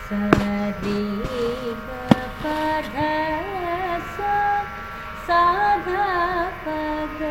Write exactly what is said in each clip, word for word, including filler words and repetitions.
Sari ga pa dha sa sa dha pa ga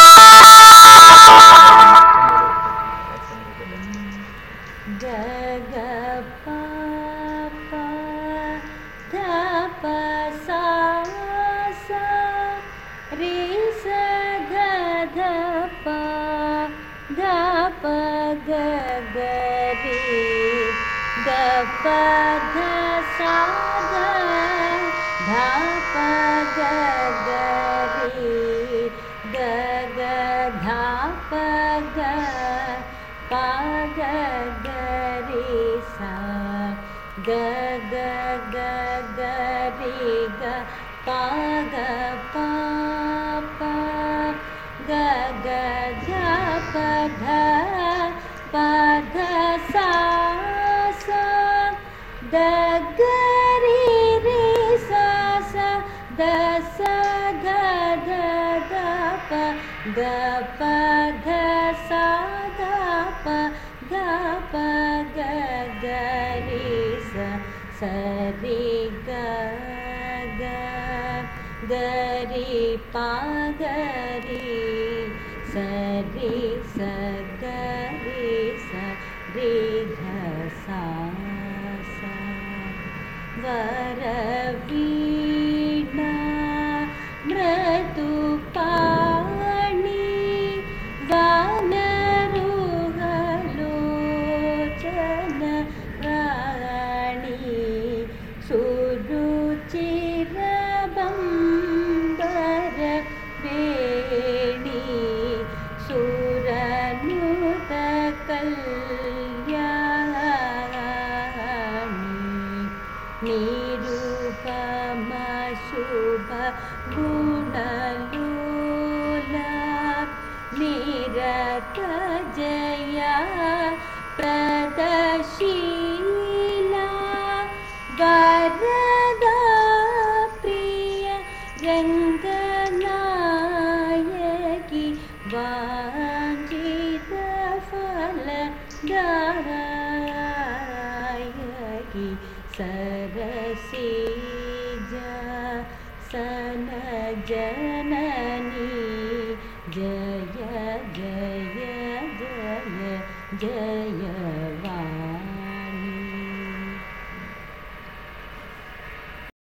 ga ga pa pa dha pa sa sa re sa dha dha pa dha pa ga ga re ga pa dha sa dha dha pa ga ga re ga ga dha pa ga pa ga ga re sa ga ga ga ga re ga pa ga pa pa ga ga dha pa dha pa dha sa sa da ga re re sa sa da sa ga da da pa ga pa ga sa da pa ga pa ga ga re sa sa re ga ga ga re pa ga re sa re sa ga re sa re ga sa sa varaveena mridupani vanaruhalochana rani suruchirabambara veni suranuta kalyani nirupama shubha gunalula nirata jaya pradashila varada priya ranganayaki vanjita phaladayaki sarasija sanajanani jaya jaya jaya jaya